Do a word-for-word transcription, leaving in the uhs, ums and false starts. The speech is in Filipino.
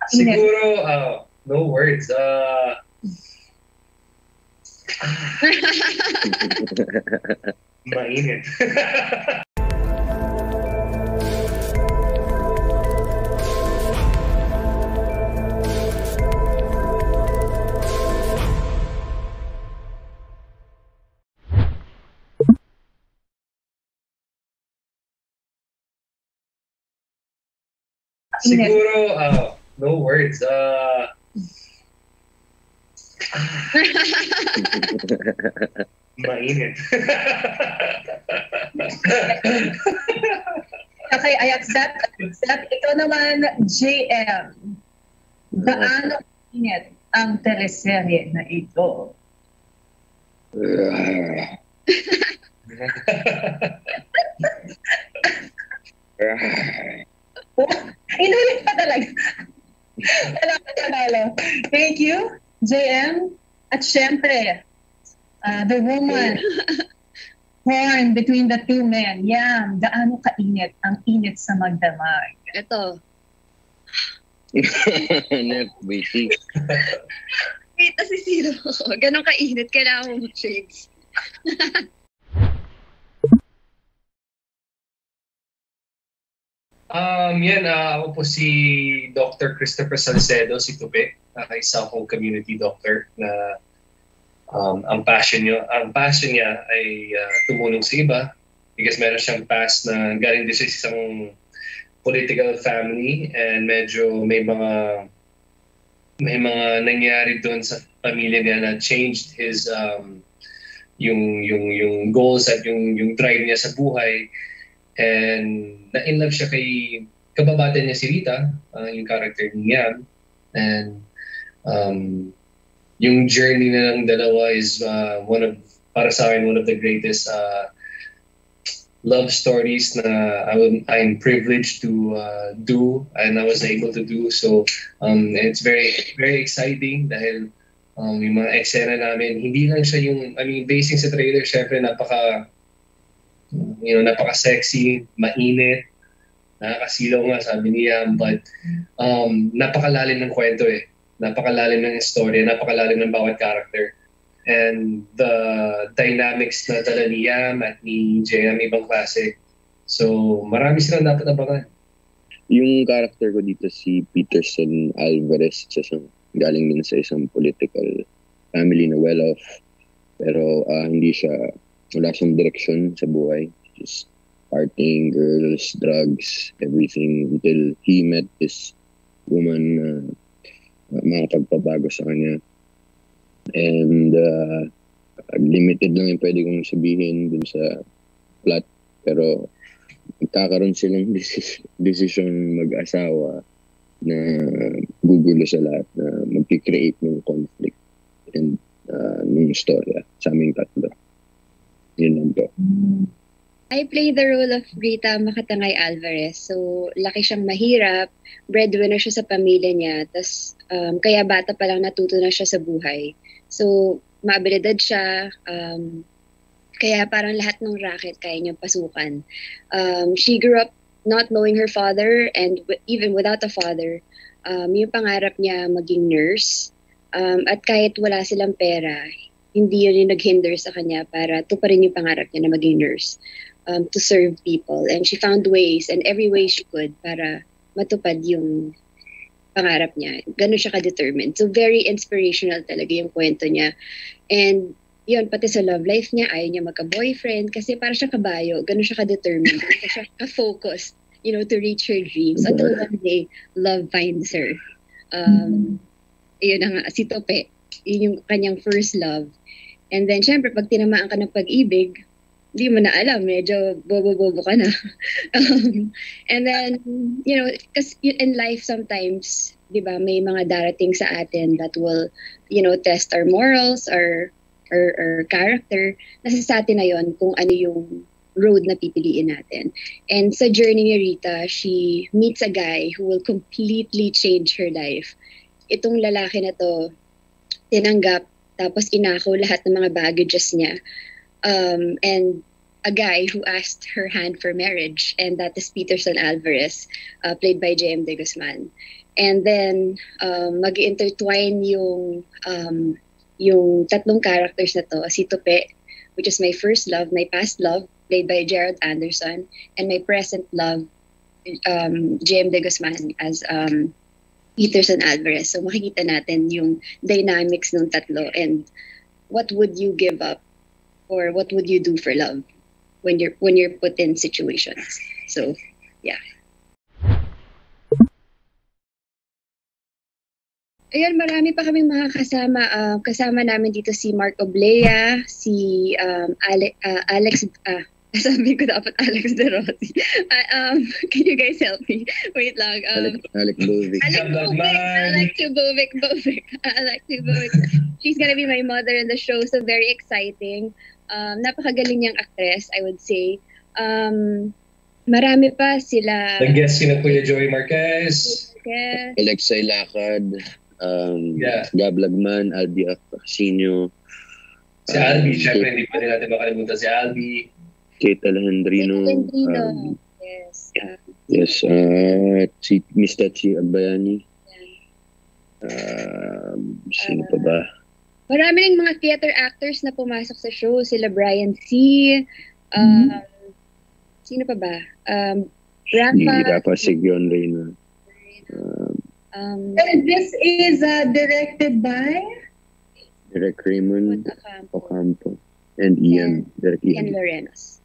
Siguro, uh, no words. Uh, mainit. Siguro, uh, no words. Uh, mainit. Okay, I accept, accept. Ito naman, J M. Gaano init ang teleserye na ito? Inulit pa talaga. Wala pa talaga. Thank you, J M. At syempre, uh, the woman born between the two men. Yan, gaano kainit ang init sa magdamag? Ito. Net, waiting. Wait, si zero ako. Ganon kainit, kailangan mo shades. Um, yan, uh, ako po si Doctor Christopher Salcedo, si Tupi, uh, isa akong community doctor na um, ang passion niya, ang passion niya ay uh, tumulong sa iba because meron siyang past na galing din sa isang political family and medyo may mga may mga nangyari doon sa pamilya niya na changed his um, yung yung yung goals at yung yung drive niya sa buhay. And na-in love siya kay kababata niya si Rita, uh, yung character niya. And um, yung journey na ng dalawa is uh, one of, para sa akin, one of the greatest uh, love stories na I will, I'm privileged to uh, do and I was able to do. So um, it's very very exciting dahil um, yung mga eksena namin, hindi lang siya yung, I mean, basing sa trailer, syempre napaka you know, napaka-sexy, mainit, nakakasilaw nga, sabi niya, but um, napakalalim ng kwento eh. Napakalalim ng istorya, napakalalim ng bawat character. And the dynamics na dala ni Yam at ni J M, ibang klase. So, marami silang dapat abangan. Yung character ko dito si Peterson Alvarez, isa galing din sa isang political family na well-off. Pero uh, hindi siya wala siyang direksyon sa buhay. Just partying, girls, drugs, everything until he met this woman na uh, makapagpabago sa kanya. And uh, limited lang yung pwede kong sabihin dun sa plot. Pero magkakaroon silang desis- decision mag-asawa na gugulo sa lahat, na mag-create ng conflict and uh, ng istorya sa aming tatlo. Yun lang po. I play the role of Rita Makatangay Alvarez. So, laki siyang mahirap, breadwinner siya sa pamilya niya, tas um, kaya bata pa lang natuto na siya sa buhay. So, maabilidad siya, um, kaya parang lahat ng racket kaya niyang pasukan. Um, she grew up not knowing her father, and w- even without a father, um, yung pangarap niya maging nurse. Um, at kahit wala silang pera, hindi yun yung nag-hinder sa kanya para tuparin yung pangarap niya na maging nurse, um, to serve people. And she found ways, and every way she could, para matupad yung pangarap niya. Ganun siya ka-determined. So very inspirational talaga yung kwento niya. And yun, pati sa love life niya, ayaw niya magka-boyfriend kasi para siya kabayo. Ganun siya ka-determined. Ganun siya ka-focused, you know, to reach her dreams. Until one day, love finds her. Um, yun na nga, si Tope. Yun yung kanyang first love. And then, syempre, pag tinamaan ka ng pag-ibig, hindi mo na alam, medyo bobo-bobo ka na. um, and then, you know, kasi in life sometimes, di ba, may mga darating sa atin that will, you know, test our morals, our, our, our character. Nasa sa atin na yun kung ano yung road na pipiliin natin. And sa journey ni Rita, she meets a guy who will completely change her life. Itong lalaki na to, tinanggap, tapos inako lahat ng mga baggages niya. Um, and a guy who asked her hand for marriage, and that is Peterson Alvarez, uh, played by J M De Guzman. And then um, mag-intertwine yung um, yung tatlong characters na to, si Tupe, which is my first love, my past love, played by Gerald Anderson, and my present love, um, J M De Guzman as um, Peterson Alvarez. So makikita natin yung dynamics ng tatlo and what would you give up or what would you do for love when you're when you're put in situations. So yeah. Ayun, marami pa kaming mga kasama. Uh, kasama namin dito si Mark Oblea, si um, Ale, uh, Alex, uh, sabi ko dapat Alex De Rossi. Uh, um, can you guys help me? Wait lang. Um, Alec, Alec Bovic. Alex Bovic. Alex Bovic. Bovic. Alex Bovic. She's gonna be my mother in the show, so very exciting. Um, napakagaling niyang actress, I would say. Um, marami pa sila. Nag-guest si na Kuya Joey Marquez. Yes. Alexei Lacad. Um, Yeah. Gab Lagman, Albi Acasinio. Si Albi, syempre hindi pa rin natin makalimutan si Albi. Kate Alejandrino. Alejandrino. Um, Yes. Uh, yes, uh, si Miss Tachi Agbayani. yeah. Um, sino pa ba? Marami ring mga theater actors na pumasok sa show. Sila Brian C. Um, Sino pa ba? Um, Si Rafa. Rafa Sigyon Reyna. Um, Um, And this is uh, directed by? Derek Raymond Ocampo. Ocampo. And Ian. Derek Ian Ian. Lorenos.